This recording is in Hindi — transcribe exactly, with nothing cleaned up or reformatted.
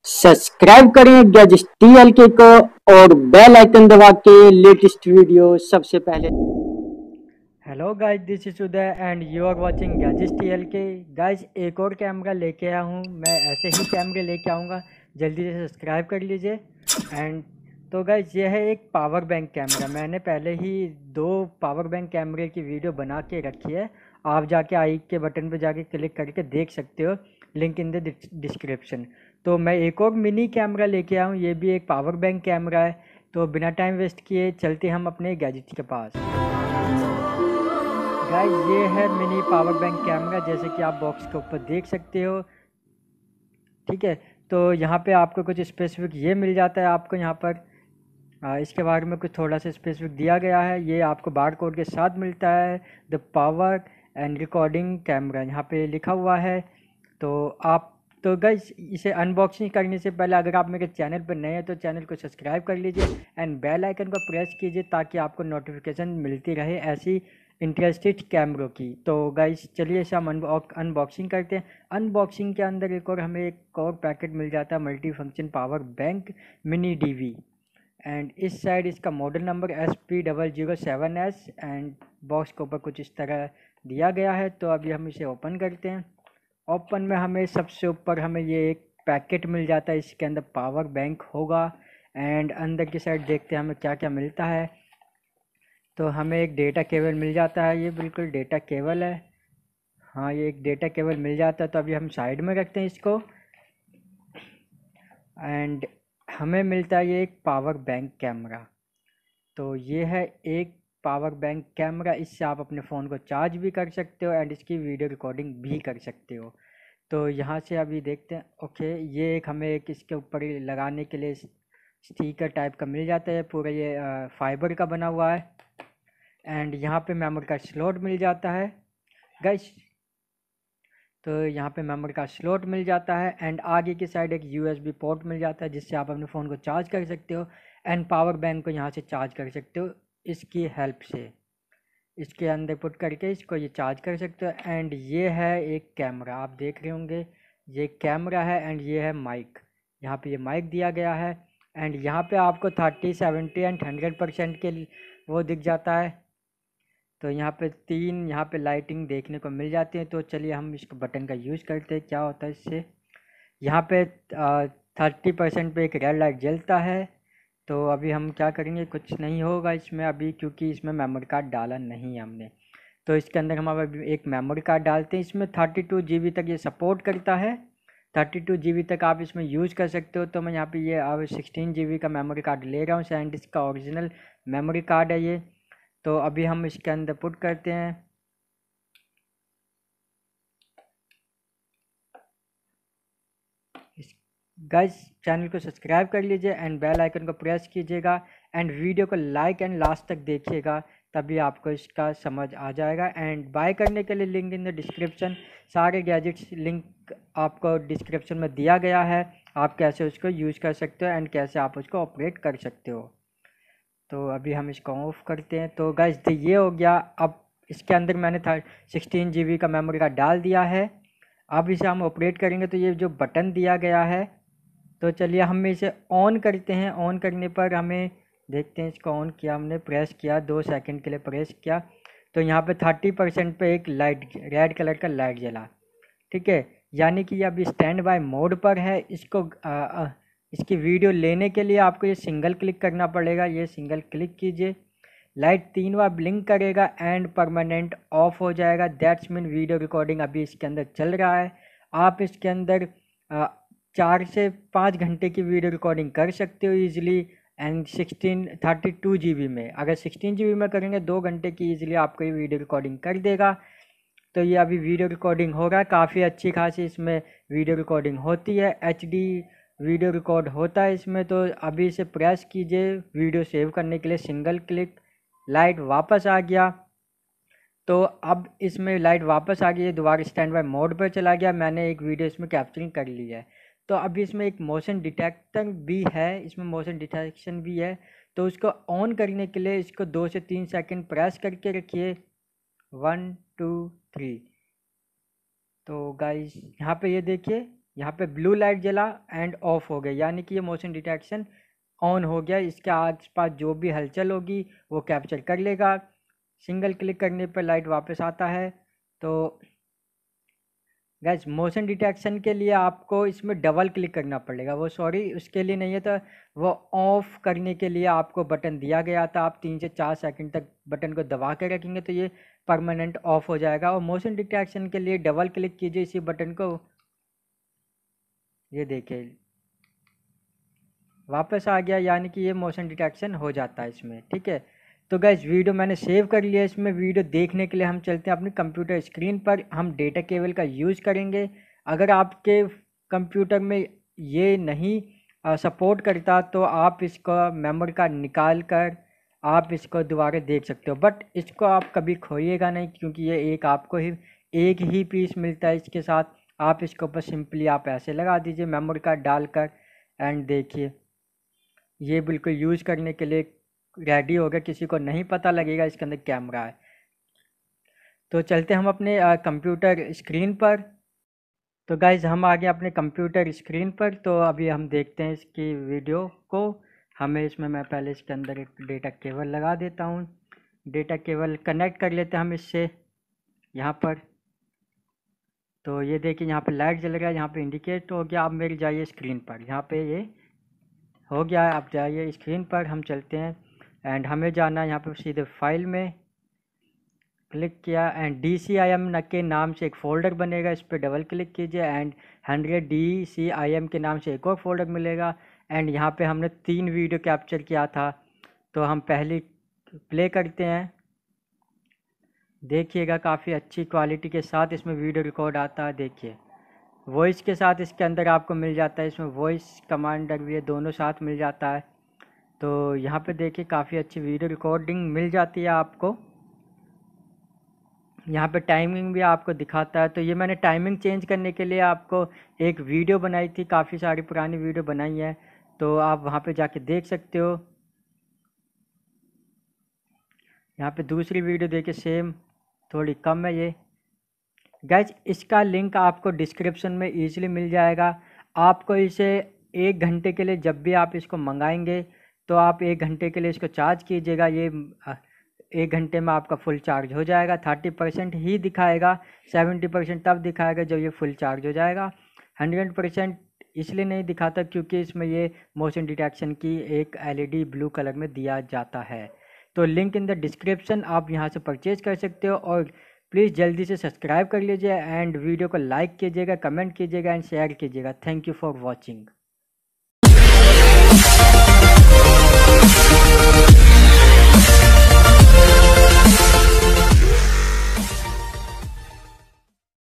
सब्सक्राइब करें गैजेट्स टीएलके को और बेल आइकन दबा के लेटेस्ट वीडियो सबसे पहले। Hello guys, this is Uday and you are watching gadgets T L K. Guys, एक और कैमरा लेके आया हूँ। मैं ऐसे ही कैमरे लेके आऊँगा, जल्दी से सब्सक्राइब कर लीजिए। एंड तो गाइस, ये है एक पावर बैंक कैमरा। मैंने पहले ही दो पावर बैंक कैमरे की वीडियो बना के रखी है। आप जाके आई के बटन पे जाके क्लिक करके देख सकते हो, लिंक इन द डिस्क्रिप्शन। तो मैं एक और मिनी कैमरा लेके आया हूँ, ये भी एक पावर बैंक कैमरा है। तो बिना टाइम वेस्ट किए चलते हम अपने गैजेट्स के पास। गाइस, ये है मिनी पावर बैंक कैमरा, जैसे कि आप बॉक्स के ऊपर देख सकते हो। ठीक है, तो यहाँ पे आपको कुछ स्पेसिफिक ये मिल जाता है। आपको यहाँ पर आ, इसके बारे में कुछ थोड़ा सा स्पेसिफिक दिया गया है। ये आपको बार कोड के साथ मिलता है। The power and recording camera यहाँ पे लिखा हुआ है। तो आप तो गाइस, इसे अनबॉक्सिंग करने से पहले अगर आप मेरे चैनल पर नए हैं तो चैनल को सब्सक्राइब कर लीजिए एंड बेल आइकन को प्रेस कीजिए, ताकि आपको नोटिफिकेशन मिलती रहे ऐसी इंटरेस्टेड कैमरों की। तो गाइस, चलिए इसे हम अनबॉक्सिंग करते हैं। अनबॉक्सिंग के अंदर एक और हमें एक और पैकेट मिल जाता है, multi function power bank mini D V. And इस साइड इसका model number S P double zero seven S and box के ऊपर कुछ इस तरह दिया गया है। तो अभी हम इसे ओपन करते हैं। ओपन में हमें सबसे ऊपर हमें ये एक पैकेट मिल जाता है, इसके अंदर पावर बैंक होगा। एंड अंदर की साइड देखते हैं हमें क्या क्या मिलता है। तो हमें एक डेटा केबल मिल जाता है, ये बिल्कुल डेटा केबल है। हाँ, ये एक डेटा केबल मिल जाता है। तो अभी हम साइड में रखते हैं इसको। एंड हमें मिलता है ये एक पावर बैंक कैमरा। तो ये है एक पावर बैंक कैमरा। इससे आप अपने फ़ोन को चार्ज भी कर सकते हो एंड इसकी वीडियो रिकॉर्डिंग भी कर सकते हो। तो यहाँ से अभी देखते हैं। ओके, ये एक हमें एक इसके ऊपर लगाने के लिए स्टिकर टाइप का मिल जाता है। पूरा ये फाइबर का बना हुआ है। एंड यहाँ पे मेमोरी का स्लॉट मिल जाता है गाइस। तो यहाँ पे मेमोरी का स्लॉट मिल जाता है एंड आगे की साइड एक यूएसबी पोर्ट मिल जाता है, जिससे आप अपने फ़ोन को चार्ज कर सकते हो एंड पावर बैंक को यहाँ से चार्ज कर सकते हो इसकी हेल्प से। इसके अंदर पुट करके इसको ये चार्ज कर सकते हो। एंड ये है एक कैमरा, आप देख रहे होंगे ये कैमरा है। एंड ये है माइक, यहाँ पे ये माइक दिया गया है। एंड यहाँ पे आपको thirty seventy and hundred percent के वो दिख जाता है। तो यहाँ पे तीन यहाँ पे लाइटिंग देखने को मिल जाती है। तो चलिए हम इसको बटन का यूज़ करते हैं, क्या होता है इससे। यहाँ पे थर्टी परसेंट पे एक रेड लाइट जलता है। तो अभी हम क्या करेंगे, कुछ नहीं होगा इसमें अभी, क्योंकि इसमें मेमोरी कार्ड डाला नहीं है हमने। तो इसके अंदर हम अभी एक मेमोरी कार्ड डालते हैं। इसमें थर्टी टू जी बी तक ये सपोर्ट करता है। थर्टी टू जी बी तक आप इसमें यूज़ कर सकते हो। तो मैं यहाँ पे ये अब सिक्सटीन जी बी का मेमोरी कार्ड ले रहा हूँ। सैंडिस्क का ओरिजिनल मेमोरी कार्ड है ये। तो अभी हम इसके अंदर पुट करते हैं। गाइस, चैनल को सब्सक्राइब कर लीजिए एंड बेल आइकन को प्रेस कीजिएगा एंड वीडियो को लाइक एंड लास्ट तक देखिएगा, तभी आपको इसका समझ आ जाएगा। एंड बाय करने के लिए लिंक इन द डिस्क्रिप्शन, सारे गैजेट्स लिंक आपको डिस्क्रिप्शन में दिया गया है। आप कैसे उसको यूज़ कर सकते हो एंड कैसे आप उसको ऑपरेट कर सकते हो। तो अभी हम इसको ऑफ करते हैं। तो गाइस, ये हो गया। अब इसके अंदर मैंने था सिक्सटीन जी बी का मेमोरी कार्ड डाल दिया है। अब इसे हम ऑपरेट करेंगे। तो ये जो बटन दिया गया है, तो चलिए हम इसे ऑन करते हैं। ऑन करने पर हमें देखते हैं, इसको ऑन किया हमने, प्रेस किया, दो सेकंड के लिए प्रेस किया। तो यहाँ पे थर्टी परसेंट पे एक लाइट, रेड कलर का लाइट जला। ठीक है, यानी कि ये अभी स्टैंड बाय मोड पर है। इसको आ, आ, इसकी वीडियो लेने के लिए आपको ये सिंगल क्लिक करना पड़ेगा। ये सिंगल क्लिक कीजिए, लाइट तीन बार ब्लिंक करेगा एंड परमानेंट ऑफ हो जाएगा। दैट्स मीन वीडियो रिकॉर्डिंग अभी इसके अंदर चल रहा है। आप इसके अंदर आ, चार से पाँच घंटे की वीडियो रिकॉर्डिंग कर सकते हो easily. And sixteen thirty two G B में, अगर सिक्सटीन जी बी में करेंगे दो घंटे की ईजिली आपको ये वीडियो रिकॉर्डिंग कर देगा। तो ये अभी वीडियो रिकॉर्डिंग हो रहा है, काफ़ी अच्छी खासी इसमें वीडियो रिकॉर्डिंग होती है। एच डी वीडियो रिकॉर्ड होता है इसमें। तो अभी इसे प्रेस कीजिए वीडियो सेव करने के लिए, सिंगल क्लिक, लाइट वापस आ गया। तो अब इसमें लाइट वापस आ गई है, दोबारा स्टैंड बाय मोड पर चला गया। मैंने एक वीडियो इसमें कैप्चरिंग कर ली है। तो अभी इसमें एक मोशन डिटेक्टर भी है, इसमें मोशन डिटेक्शन भी है। तो उसको ऑन करने के लिए इसको दो से तीन सेकंड प्रेस करके रखिए, वन टू थ्री। तो गाइस, यहाँ पे ये देखिए यहाँ पे ब्लू लाइट जला एंड ऑफ हो गया, यानी कि ये मोशन डिटेक्शन ऑन हो गया। इसके आसपास जो भी हलचल होगी वो कैप्चर कर लेगा। सिंगल क्लिक करने पर लाइट वापस आता है। तो गैस मोशन डिटेक्शन के लिए आपको इसमें डबल क्लिक करना पड़ेगा, वो सॉरी उसके लिए नहीं है, तो वो ऑफ करने के लिए आपको बटन दिया गया था। आप तीन से चार सेकंड तक बटन को दबा के रखेंगे तो ये परमानेंट ऑफ हो जाएगा। और मोशन डिटेक्शन के लिए डबल क्लिक कीजिए इसी बटन को, ये देखिए वापस आ गया, यानी कि ये मोशन डिटेक्शन हो जाता है इसमें। ठीक है, तो गैस वीडियो मैंने सेव कर लिया। इसमें वीडियो देखने के लिए हम चलते हैं अपनी कंप्यूटर स्क्रीन पर। हम डेटा केबल का यूज़ करेंगे। अगर आपके कंप्यूटर में ये नहीं सपोर्ट करता तो आप इसको मेमोरी कार्ड निकाल कर आप इसको दोबारा देख सकते हो, बट इसको आप कभी खोइएगा नहीं, क्योंकि ये एक आपको ही एक ही पीस मिलता है इसके साथ। आप इसके ऊपर सिंपली आप ऐसे लगा दीजिए मेमोरी कार्ड डालकर, एंड देखिए ये बिल्कुल यूज़ करने के लिए रेडी हो गया। किसी को नहीं पता लगेगा इसके अंदर कैमरा है। तो चलते हम अपने कंप्यूटर स्क्रीन पर। तो गाइज हम आ गए अपने कंप्यूटर स्क्रीन पर। तो अभी हम देखते हैं इसकी वीडियो को। हमें इसमें मैं पहले इसके अंदर एक डेटा केबल लगा देता हूँ। डेटा केबल कनेक्ट कर लेते हैं हम इससे यहाँ पर। तो ये देखिए यहाँ पे लाइट जल रहा है, यहाँ पे इंडिकेट हो गया। अब मेरी जाइए स्क्रीन पर, यहाँ पे ये हो गया है। आप जाइए स्क्रीन पर, हम चलते हैं एंड हमें जाना है यहाँ पर सीधे फाइल में क्लिक किया and D C I M के नाम से एक फ़ोल्डर बनेगा, इस पर डबल क्लिक कीजिए and hundred D C I M के नाम से एक और फोल्डर मिलेगा। एंड यहाँ पे हमने तीन वीडियो कैप्चर किया था, तो हम पहली प्ले करते हैं। देखिएगा काफ़ी अच्छी क्वालिटी के साथ इसमें वीडियो रिकॉर्ड आता है। देखिए वॉइस के साथ इसके अंदर आपको मिल जाता है, इसमें वॉइस कमांडर भी है, दोनों साथ मिल जाता है। तो यहाँ पे देखिए काफ़ी अच्छी वीडियो रिकॉर्डिंग मिल जाती है आपको। यहाँ पे टाइमिंग भी आपको दिखाता है। तो ये मैंने टाइमिंग चेंज करने के लिए आपको एक वीडियो बनाई थी, काफ़ी सारी पुरानी वीडियो बनाई है, तो आप वहाँ पे जाके देख सकते हो। यहाँ पे दूसरी वीडियो देखिए, सेम थोड़ी कम है ये। गाइज इसका लिंक आपको डिस्क्रिप्शन में ईजिली मिल जाएगा। आपको इसे एक घंटे के लिए, जब भी आप इसको मंगाएंगे तो आप एक घंटे के लिए इसको चार्ज कीजिएगा। ये एक घंटे में आपका फुल चार्ज हो जाएगा। थर्टी परसेंट ही दिखाएगा, सेवेंटी परसेंट तब दिखाएगा जब ये फुल चार्ज हो जाएगा। हंड्रेड परसेंट इसलिए नहीं दिखाता क्योंकि इसमें ये मोशन डिटेक्शन की एक एलईडी ब्लू कलर में दिया जाता है। तो लिंक इन द डिस्क्रिप्शन, आप यहाँ से परचेज कर सकते हो। और प्लीज़ जल्दी से सब्सक्राइब कर लीजिए एंड वीडियो को लाइक कीजिएगा, कमेंट कीजिएगा एंड शेयर कीजिएगा। Thank you for watching.